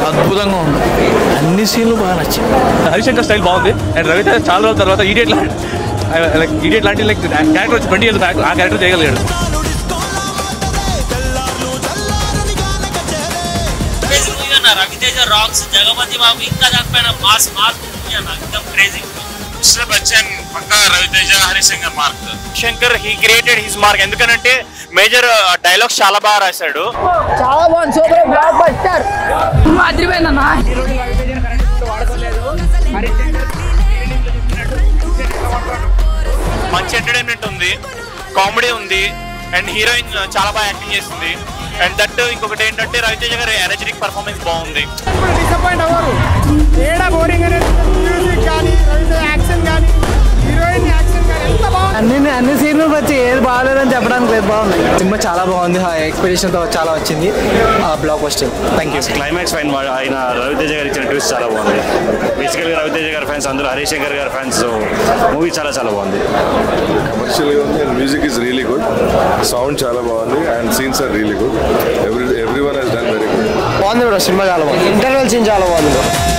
అద్భుతంగా ఉంది, అన్ని సీన్లు బాగా నచ్చాయి. హరిశంకర్ స్టైల్ బాగుంది. అండ్ రవితేజ చాలా రోజుల తర్వాత ఈడియట్ లాంటి క్యారెక్టర్ వచ్చి 20 years బ్యాక్ ఆ క్యారెక్టర్ చేయగలిగాడు. రవితేజ రాక్స్, జగపతి బాబు ఇంకా దానిపైన మాస్ క్రేజీ. మిస్టర్ బచ్చన్ పక్కా Raviteja Harishankar mark. Shankar he created his mark. ఎందుకంటే మేజర్ డైలాగ్స్ చాలా బాగా రాశాడు. చాలా బాగుంది, సూపర్ బ్లాక్ బస్టర్. అదిరిపోయిందన్నా. మంచి ఎంటర్టైన్మెంట్ ఉంది, కామెడీ ఉంది, అండ్ హీరోయిన్ చాలా బాగా యాక్టింగ్ చేస్తుంది. అండ్ దట్ ఇంకొకటి ఏంటంటే రవితేజ గారి ఎనర్జెటిక్ పర్ఫార్మెన్స్ బాగుంది. డిసప్పాయింట్ అవ్వరు, ఏడా బోరింగ్ అనేది మ్యూజిక్ కానీ రవితేజ యాక్షన్ కానీ హీరోయిన్ యాక్షన్ కానీ ఎంత బాగుంది. అన్ని సీన్లు వచ్చి ఏది బాగాలేదని చెప్పడానికి లేదు, బాగుంది. సినిమా చాలా బాగుంది, ఎక్స్పెక్టేషన్ తో చాలా వచ్చింది, blockbuster. Thank you. Climax fine ఆయన రవితేజ గారు ఇచ్చిన ట్విస్ట్ చాలా బాగుంది. బేసికల్గా రవితేజ గారి ఫ్యాన్స్ అందరూ హరిశంకర్ గారి ఫ్యాన్స్. మూవీ చాలా బాగుంది. కమర్షియల్గా ఉంది and music is really good, sound చాలా బాగుంది and scenes are really good. Everyone has done very good. బాగుంది బ్రో, సినిమా చాలా బాగుంది. ఇంటర్వెల్ సీన్ చాలా బాగుంది.